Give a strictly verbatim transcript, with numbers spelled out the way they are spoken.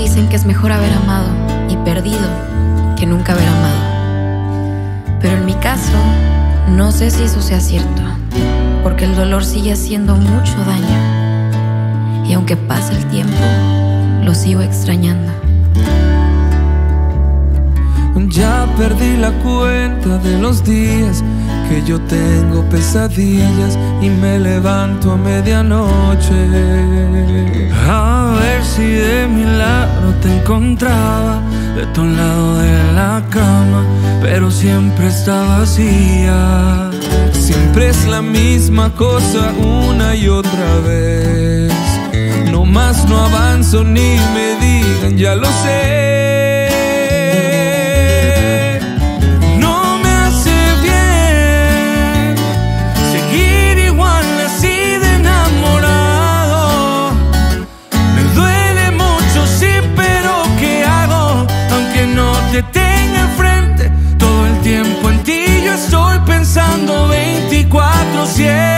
dicen que es mejor haber amado y perdido que nunca haber amado. Pero en mi caso, no sé si eso sea cierto, porque el dolor sigue haciendo mucho daño. Y aunque pasa el tiempo, lo sigo extrañando. Ya perdí la cuenta de los días que yo tengo pesadillas y me levanto a medianoche. A ver si de milagro te encontraba de tu lado de la cama, pero siempre está vacía. Siempre es la misma cosa una y otra vez. No más no avanzo ni me digan, ya lo sé. Te tengo enfrente todo el tiempo, en ti yo estoy pensando veinticuatro siete.